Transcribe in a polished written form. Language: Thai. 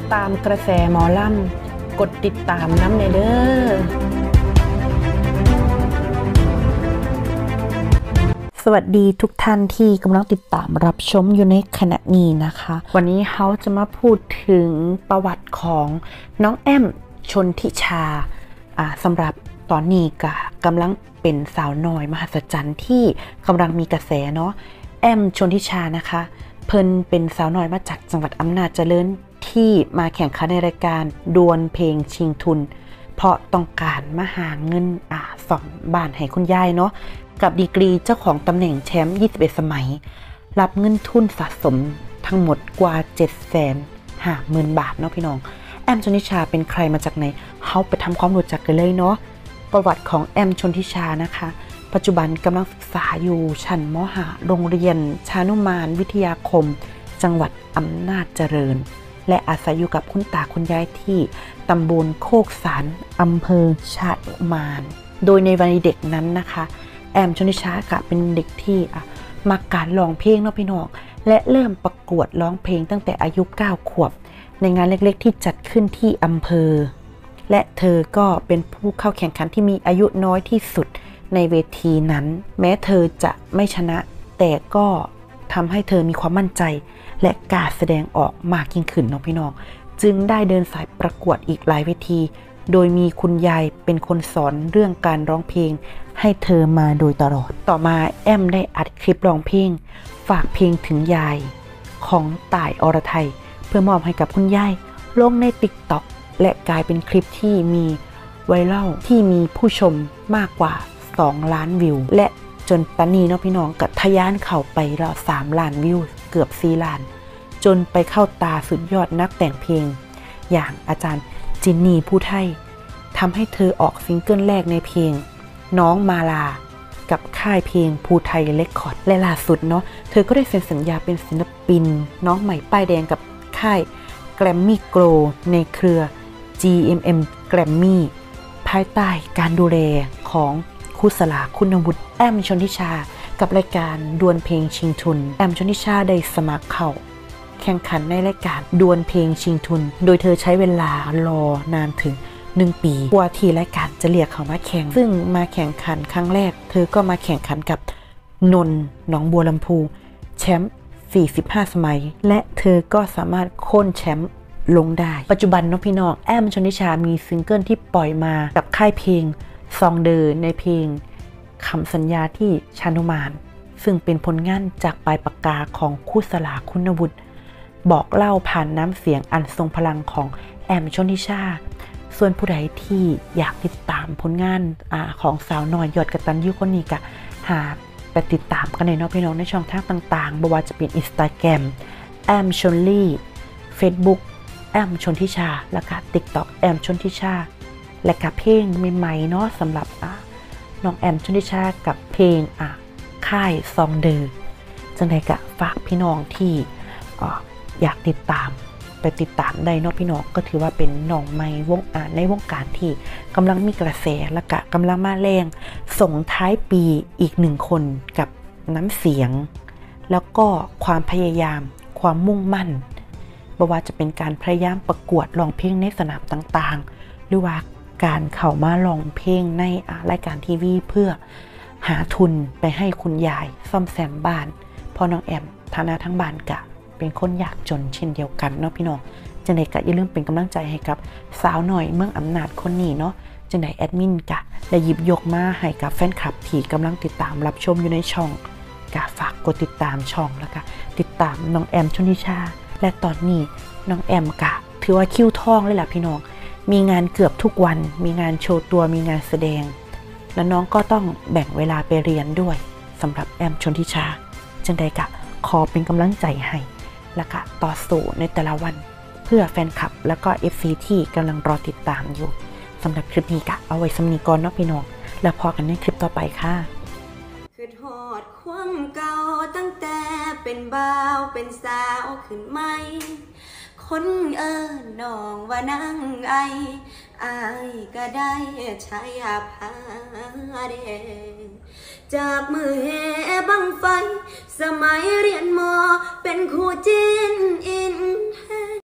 ตามกระแสหมอลำกดติดตามน้ำเนเด้อสวัสดีทุกท่านที่กำลังติดตามรับชมอยู่ในขณะนี้นะคะวันนี้เขาจะมาพูดถึงประวัติของน้องแอมชนทิชาสำหรับตอนนี้ก็กำลังเป็นสาวน้อยมหัศจรรย์ที่กำลังมีกระแสเนาะแอมชนทิชานะคะเพิ่นเป็นสาวน้อยมาจากจังหวัดอำนาจเจริญที่มาแข่งขันในรายการดวลเพลงชิงทุนเพราะต้องการมาหาเงินซ่อมบ้านให้คุณยายเนาะกับดีกรีเจ้าของตำแหน่งแชมป์21 สมัยรับเงินทุนสะสมทั้งหมดกว่า 750,000 บาทเนาะพี่น้องแอมชนทิชาเป็นใครมาจากไหนเขาไปทำความรู้จักกันเลยเนาะประวัติของแอมชนทิชานะคะปัจจุบันกำลังศึกษาอยู่ชั้นม.5 โรงเรียนชานุมานวิทยาคมจังหวัดอำนาจเจริญและอาศัยอยู่กับคุณตาคุณยายที่ตำบลโคกสารอำเภอชานุมานโดยในวัยเด็กนั้นนะคะแอมชนทิชาเป็นเด็กที่มักการร้องเพลงเนาะพี่น้องและเริ่มประกวดร้องเพลงตั้งแต่อายุ9 ขวบในงานเล็กๆที่จัดขึ้นที่อำเภอและเธอก็เป็นผู้เข้าแข่งขันที่มีอายุน้อยที่สุดในเวทีนั้นแม้เธอจะไม่ชนะแต่ก็ทำให้เธอมีความมั่นใจและกล้าแสดงออกมากยิ่งขึ้นเนาะพี่น้องจึงได้เดินสายประกวดอีกหลายเวทีโดยมีคุณยายเป็นคนสอนเรื่องการร้องเพลงให้เธอมาโดยตลอดต่อมาแอมได้อัดคลิปร้องเพลงฝากเพลงถึงยายของต่ายอรไทยเพื่อมอบให้กับคุณยายลงใน TikTok และกลายเป็นคลิปที่มีไวรัลที่มีผู้ชมมากกว่า2 ล้านวิวและจนตอนนี้เนาะพี่น้องก็ทะยานเข้าไปแล้ว3 ล้านวิวเกือบ4 ล้านจนไปเข้าตาสุดยอดนักแต่งเพลงอย่างอาจารย์จินนี่ผู้ไทยทำให้เธอออกซิงเกิลแรกในเพลงน้องมาลากับค่ายเพลงภูไทยเรคคอร์ดและล่าสุดเนาะเธอก็ได้เซ็นสัญญาเป็นศิลปินน้องใหม่ป้ายแดงกับค่ายแกรมมี่โกลในเครือ GMM แกรมมี่ภายใต้การดูแลของครูสลาคุณวุฒิแอมชนทิชากับรายการดวลเพลงชิงทุนแอมชนทิชาได้สมัครเข้าแข่งขันในรายการดวลเพลงชิงทุนโดยเธอใช้เวลารอนานถึง1 ปีกว่าที่รายการจะเรียกเขามาแข่งซึ่งมาแข่งขันครั้งแรกเธอก็มาแข่งขันกับนนท์หนองบัวลำพูแชมป์45 สมัยและเธอก็สามารถโค่นแชมป์ลงได้ปัจจุบันน้องพี่น้องแอมชนทิชามีซิงเกิลที่ปล่อยมากับค่ายเพลงซองเดอในเพลงคำสัญญาที่ชานุมานซึ่งเป็นผลงานจากปลายปากกาของครูสลาคุณวุฒิบอกเล่าผ่านน้ำเสียงอันทรงพลังของแอมชนทิชาส่วนผู้ใดที่อยากติดตามผลงานของสาวน้อยยอดกตัญญูคนนี้ก็หาไปติดตามกันในน้องพี่น้องในช่องทางต่างๆบ่ว่าจะเป็น Instagram แอมชนลี่ Facebook แอมชนทิชาและก็ TikTok แอมชนทิชาและกับเพลงใหม่ๆเนาะสำหรับน้องแอมชนทิชากับเพลงค่ายซองเดอจังใดก็ฝากพี่น้องที่อยากติดตามไปติดตามได้เนาะพี่น้องก็ถือว่าเป็นน้องใหม่ในวงการที่กำลังมีกระแสและก็กำลังมาแรงส่งท้ายปีอีก1 คนกับน้ำเสียงแล้วก็ความพยายามความมุ่งมั่นไม่ว่าจะเป็นการพยายามประกวดร้องเพลงในสนามต่างๆหรือว่าการเข้ามาร้องเพลงในรายการทีวีเพื่อหาทุนไปให้คุณยายซ่อมแซมบ้านพอน้องแอมฐานะทั้งบ้านกะเป็นคนยากจนเช่นเดียวกันเนาะพี่น้องจังใดก็อย่าลืมเป็นกำลังใจให้กับสาวหน่อยเมืองอำนาจคนนี้เนาะจังใดแอดมินกะได้หยิบยกมาให้กับแฟนคลับที่กำลังติดตามรับชมอยู่ในช่องกะฝากกดติดตามช่องแล้วก็ติดตามน้องแอมชนทิชาและตอนนี้น้องแอมกะถือว่าคิวทองเลยล่ะพี่น้องมีงานเกือบทุกวันมีงานโชว์ตัวมีงานแสดงแล้วน้องก็ต้องแบ่งเวลาไปเรียนด้วยสำหรับแอมชนทิชาจังใดกะขอเป็นกำลังใจให้และก็ต่อสู้ในแต่ละวันเพื่อแฟนคลับแล้วก็ FC ที่กำลังรอติดตามอยู่สำหรับคลิปนี้กะเอาไว้สำนีก่อนเนาะพี่น้องแล้วพอกันในคลิปต่อไปค่ะคือทอดความเก่าตั้งแต่เป็นบ่าวเป็นสาวขึ้นไหมคนน้องว่านางไอก็ได้ใช้ผ้าแดงจากมือแห่บังไฟสมัยเรียนม.เป็นครูจีนอินแห้